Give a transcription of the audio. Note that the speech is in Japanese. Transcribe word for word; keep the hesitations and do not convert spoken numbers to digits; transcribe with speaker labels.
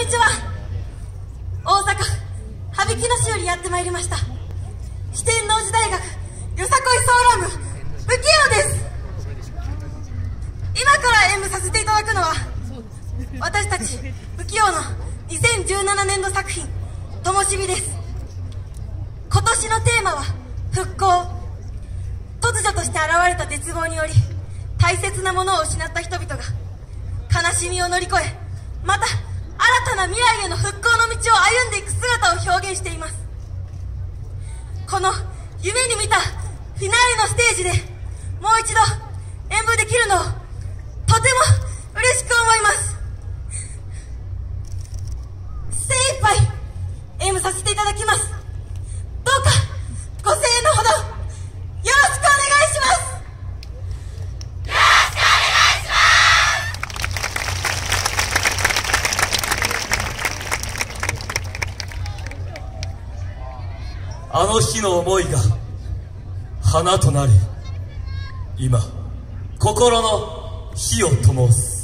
Speaker 1: にちは。大阪羽曳野市よりやってまいりました四天王寺大学よさこいソーラン部不器用です。今から演舞させていただくのは私たち不器用のにせんじゅうななねんど作品「ともしび」です。今年のテーマは復興。突如として現れた絶望により大切なものを失った人々が悲しみを乗り越え、また新たな未来への復興の道を歩んでいく姿を表現しています。この夢に見たフィナーレのステージでもう一度演舞できるのをとても嬉しく思います。精一杯演舞させていただきます。どうかご声援のほどよろしくお願いします。
Speaker 2: あの日の思いが花となり、今心の火を灯す。